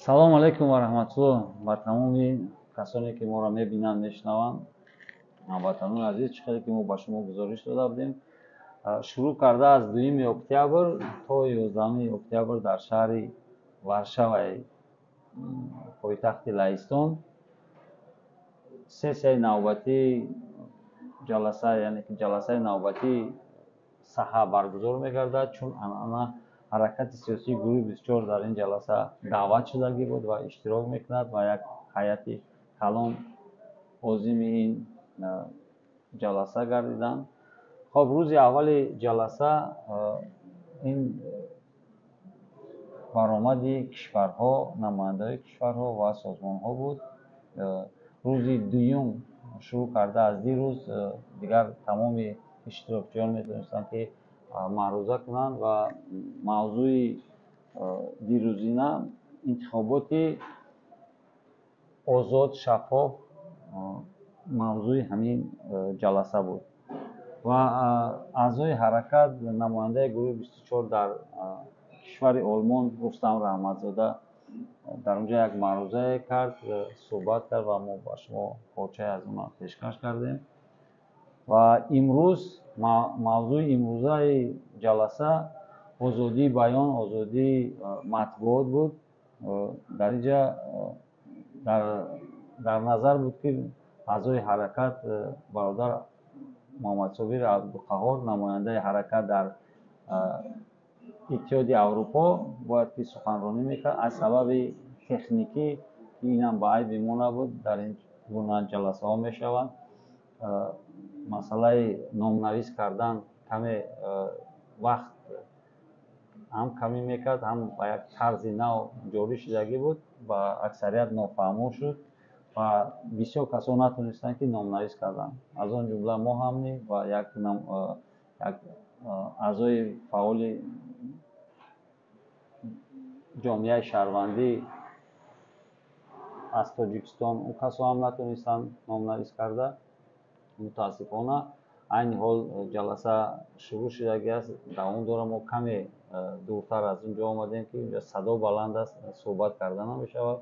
салом алайкум ва раҳматуллоҳ ба тамоми касоне ки моро мебинанд мешунаванд. ҳамватанони азиз, чӣ хеле ки мо ба шумо гузориш дода будем, шурӯъ карда аз 2 октябр то 11 октябр дар шаҳри Варшаваи пойтахти Лаҳистон сессияи навбатии ҷаласа, яъне ки ҷаласаи навбатии саҳа баргузор мегардад, чун анъана ҳаракати сиёсии гурӯҳи 24 дар ин ҷаласа даъват шудагӣ буд ва иштирок мекунад ва як ҳайати калон озими ин ҷаласа гардиданд. хоб, рӯзи аввали ҷаласа ин баромади кишварҳо, намояндаҳои кишварҳо ва созмонҳо буд. рӯзи дуюм шурӯъ карда аз дирӯз дигар тамоми иштирокчиён метавонистанд ки маъруза кунанд ва мавзӯи дирӯзина интихоботи озод, шаффоф мавзӯи ҳамин ҷаласа буд ва аъзои ҳаракат, намояндаи гурӯҳи 24 дар кишвари Олмон Рустам Раҳматзода дар он ҷо як маърузае кард, суҳбат кард ва мо ба шумо порчае аз он пешкаш кардем. ва имрӯз мавзӯи имрӯзаи ҷаласа озодии баён, озодии матбуот буд. дар ин ҷа дар назар буд ки аъзои ҳаракат бародар Муҳаммадсобир Абдуқаҳҳор, намояндаи ҳаракат дар иттиҳоди Аврупо, бояд ки суханронӣ мекард. аз сабаби техникӣ ки инам ба айби мо набуд, дар ин гуна ҷаласаҳо мешаванд. масъалаи номнавис кардан каме вақт ҳам камӣ мекард, ҳам ба як тарзи нав ҷорӣ шудагӣ буд, ба аксарият нофаҳмо шуд ва бисёр касон натонистанд ки номнавис карданд. аз он ҷумла мо ҳамни ва як аъзои фаъоли ҷомеаи шаҳрвандӣ аз Тоҷикистон, ӯ касо ҳам натонистанд номнавис карда. мутаассифона айни ҳол ҷаласа шурӯъ шудагӣ аст. давом дорам, мо каме дуртар аз он ҷо омадем ки инҷо садо баланд аст, суҳбат карда намешавад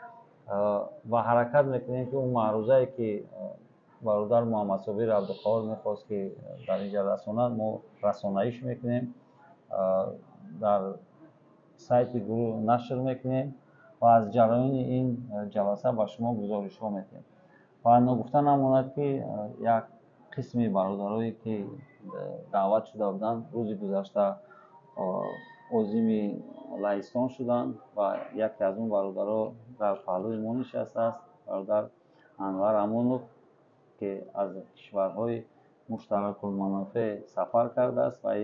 ва ҳаракат мекунем ки он маърузае ки бародар Муҳаммадсобир Абдуқаҳҳор мехост ки дар ин ҷа расонад, мо расонаиш мекунем, дар сайти гурӯҳ нашр мекунем ва аз ҷараёни ин ҷаласа ба шумо гузоришҳо медиҳем. ва ногуфта намонад ки як қисми бародарое ки даъват шуда буданд, рӯзи гузашта озими Лаҳистон шуданд ва яке аз он бародарҳо дар паҳлӯи мо нишастааст, бародар Анвар Амонов, ки аз кишварҳои муштаракулманофеъ сафар кардааст ва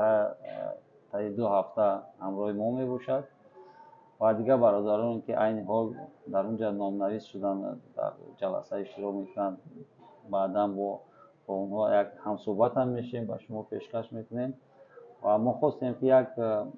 таи 2 ҳафта ҳамроҳи мо мебошад ва дигар бародароне ки айни ҳол дар он ҷа номнавис шуданд, дар ҷаласа иштирок мекунанд. баъдан бо онҳо як ҳамсуҳбат ҳам мешавем, ба шумо пешкаш мекунем ва мо хостем ки як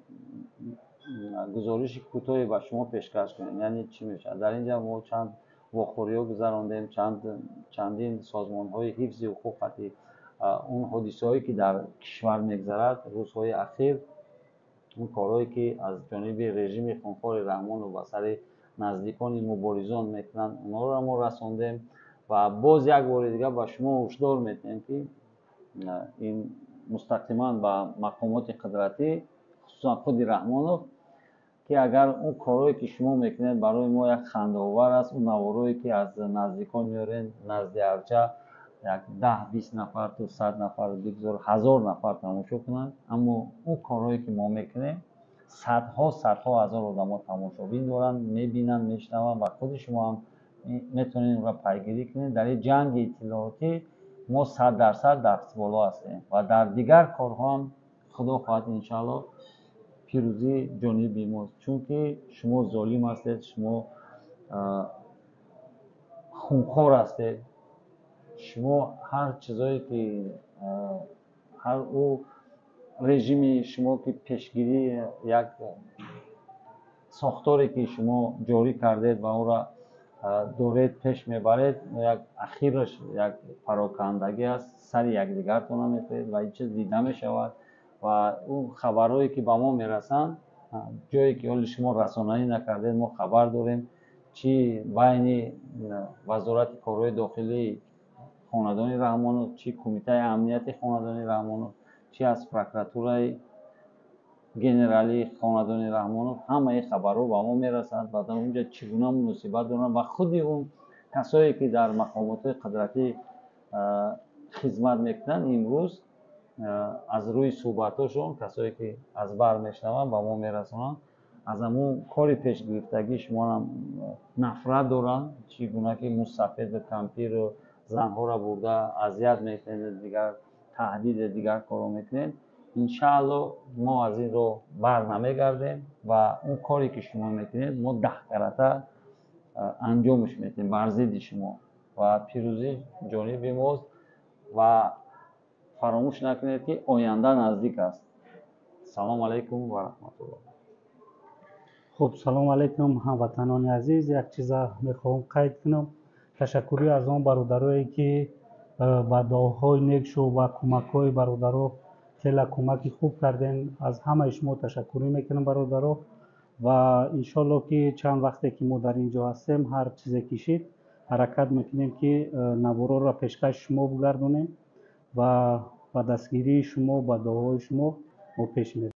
гузориши кӯтоҳе ба шумо пешкаш кунем. яъне чӣ мешавад? дар ин ҷа мо чанд вохӯриҳо гузарондем, чандин созмонҳои ҳифзи ҳуқуқати он ҳодисаҳое ки дар кишвар мегзарад, рӯзҳои ахир он корҳое ки аз ҷониби режими Хунхори Раҳмонов ба сари наздикони муборизон мекунанд, онҳоро мо расондем ва боз як бори дигар ба шумо ҳушдор медиҳем ки ин мустақиман ба мақомоти қудратӣ, хусусан худи Раҳмонов, ки агар он корҳое ки шумо мекунед барои мо як хандаовар аст, он наворое ки аз наздикон меорен назди арча як 10-20 нафар то 100 нафар, 1000 нафар тамошо кунанд, аммо он корҳое ки мо мекунем садҳо ҳазор одамо тамошобин доранд, мебинанд, мешунаванд ва худи шумо ҳам метавонед онро пайгирӣ кунед. дар ин ҷанги иттилоотӣ мо 100% дастболо ҳастем ва дар дигар корҳо ҳам худо хоҳад иншоалло пирӯзӣ ҷониби мост, чунки шумо золим ҳастед, шумо хунхор ҳастед, шумо ҳар чизое ки ҳар ӯ режими шумо ки пешгирӣ як сохторе ки шумо ҷорӣ кардед ва онро доред пеш мебаред, як ахираш як парокандагӣ аст, сари якдигартон наметавонед ва ин чиз дида мешавад ва он хабарҳое ки ба мо мерасанд جایی که حالا شما رسانه‌ای نکردید ما خبر داریم چی بین وزارت کارهای داخلی خاندان رحمانov چی کمیته امنیت خاندان رحمانov چی از پروکراتورای گنرالی خاندان رحمانov همه این خبرها با ما میرسند و در اونجا چگونه مناسبت دارن و خود اون کسایی که در مقامات قدرتی خدمت میکنن امروز از روی صحبتاشون کسایی که از بر میشنون با ما میرسونن از همون کاری پیش گرفتگی شما هم نفرت دارن چگونه که مستفید و کمپیر و زنها را برده اذیت میکنید دیگر تهدید دیگر کارو میکنید انشاءالله ما از این رو بر نمیگردیم و اون کاری که شما میکنید ما 10 درصد انجامش میدیم بر ضد شما و پیروزی جانب ماست و فراموش نکنید که آینده نزدیک است. سلام علیکم و رحمت الله. خب سلام علیکم هموطنان عزیز. یک چیز میخوام قید کنم. تشکری از آن برادرایی که با دعاهای نیک و کمک‌های برادرها خیلی کمک خوب کردین. از همه شما تشکری میکنم برادرها و انشالله که چند وقتی که ما در اینجا هستیم هر چیزی کشید حرکت میکنیم که نوارا را پیشکش شما بگردونیم و با دستگیری شما با دعاهای شما ما پیش میریم.